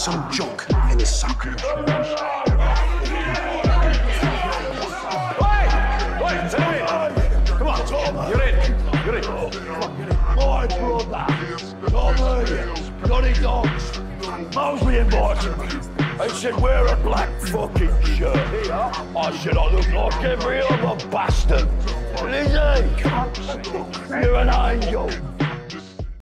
some junk in his sock. Wait, Timmy! Come on, you're in. You're in. My brother, Tommy, Johnny Dogs, Mosley invited me. They said, wear a black fucking shirt. I said, I look like every other bastard. Lizzie, you're an angel.